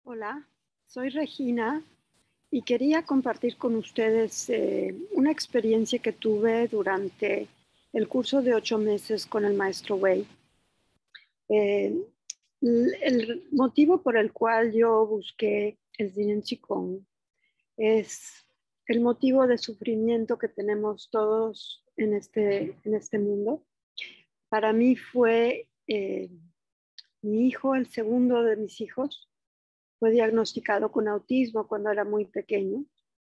Hola, soy Regina y quería compartir con ustedes una experiencia que tuve durante el curso de 8 meses con el maestro Wei. El motivo por el cual yo busqué el Yin Qigong es el motivo de sufrimiento que tenemos todos en este mundo. Para mí fue mi hijo, el segundo de mis hijos, fue diagnosticado con autismo cuando era muy pequeño.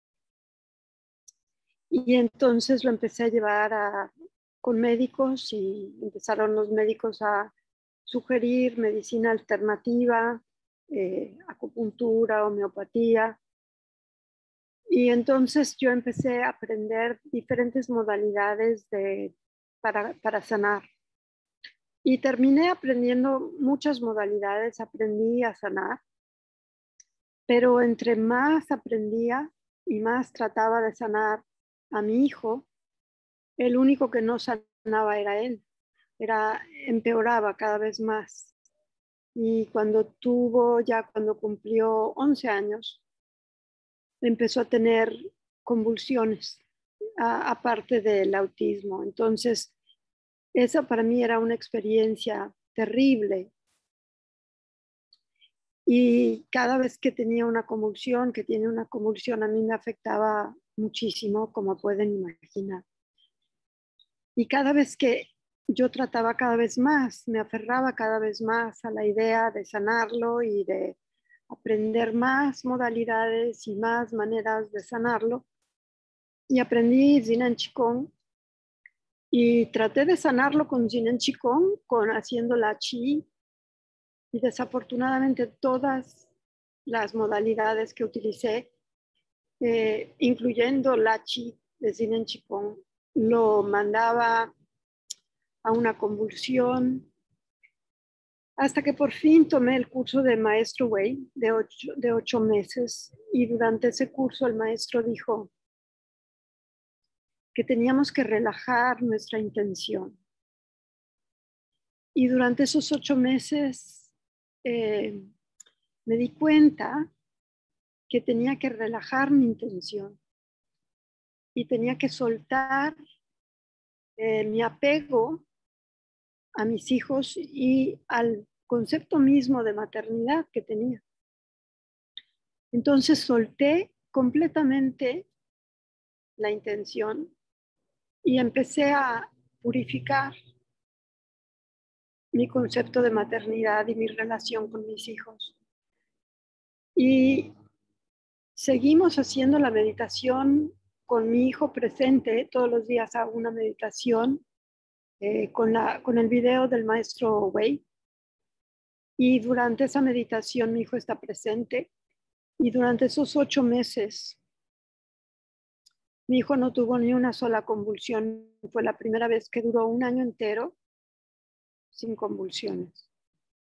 Y entonces lo empecé a llevar con médicos y empezaron los médicos a sugerir medicina alternativa, acupuntura, homeopatía. Y entonces yo empecé a aprender diferentes modalidades para sanar. Y terminé aprendiendo muchas modalidades, aprendí a sanar, pero entre más aprendía y más trataba de sanar a mi hijo, el único que no sanaba era él, empeoraba cada vez más. Y cuando cumplió 11 años, empezó a tener convulsiones, aparte del autismo. Entonces, esa para mí era una experiencia terrible. Y cada vez que tenía que tiene una convulsión, a mí me afectaba muchísimo, como pueden imaginar. Y cada vez que yo trataba cada vez más, me aferraba cada vez más a la idea de sanarlo y de aprender más modalidades y más maneras de sanarlo. Y aprendí Yin Qigong y traté de sanarlo con Yin Qigong, haciendo la Qi. Y desafortunadamente todas las modalidades que utilicé, incluyendo la Qi de Yin Qigong, lo mandaba a una convulsión, hasta que por fin tomé el curso de maestro Wei de 8 meses. Y durante ese curso el maestro dijo que teníamos que relajar nuestra intención. Y durante esos 8 meses me di cuenta que tenía que relajar mi intención y tenía que soltar mi apego a mis hijos y al concepto mismo de maternidad que tenía. Entonces solté completamente la intención y empecé a purificar mi concepto de maternidad y mi relación con mis hijos. Y seguimos haciendo la meditación con mi hijo presente. Todos los días hago una meditación con el video del maestro Wei. Y durante esa meditación mi hijo está presente. Y durante esos 8 meses mi hijo no tuvo ni una sola convulsión. Fue la primera vez que duró un año entero sin convulsiones.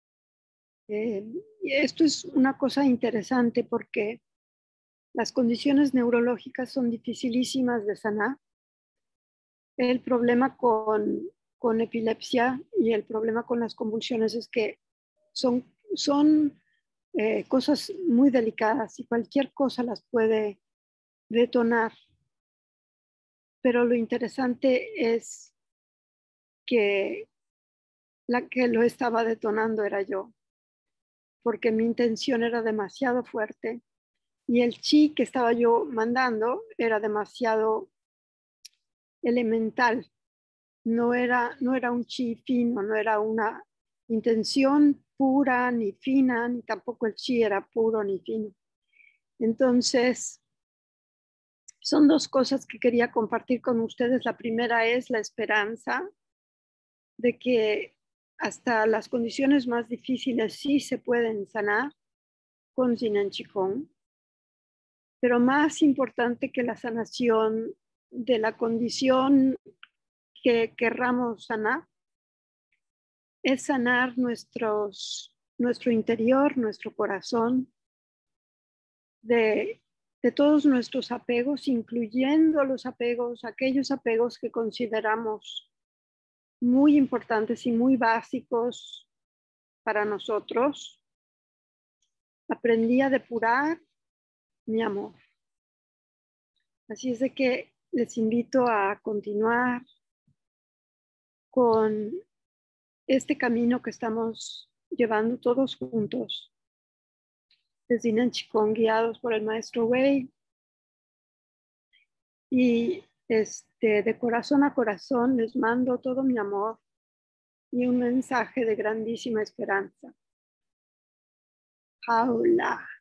Y esto es una cosa interesante porque las condiciones neurológicas son dificilísimas de sanar. El problema con epilepsia y el problema con las convulsiones es que son cosas muy delicadas y cualquier cosa las puede detonar. Pero lo interesante es que la que lo estaba detonando era yo, porque mi intención era demasiado fuerte y el chi que estaba yo mandando era demasiado elemental. No era un chi fino, no era una intención pura ni fina, ni tampoco el chi era puro ni fino. Entonces, son dos cosas que quería compartir con ustedes. La primera es la esperanza de que hasta las condiciones más difíciles sí se pueden sanar con Yin Qigong, pero más importante que la sanación de la condición que querramos sanar es sanar nuestro interior, nuestro corazón, de, de todos nuestros apegos, incluyendo aquellos apegos que consideramos muy importantes y muy básicos para nosotros, aprendí a depurar mi amor. Así es de que les invito a continuar con este camino que estamos llevando todos juntos desde Dinan Chikung, guiados por el maestro Wei. Y de corazón a corazón les mando todo mi amor y un mensaje de grandísima esperanza. Paula.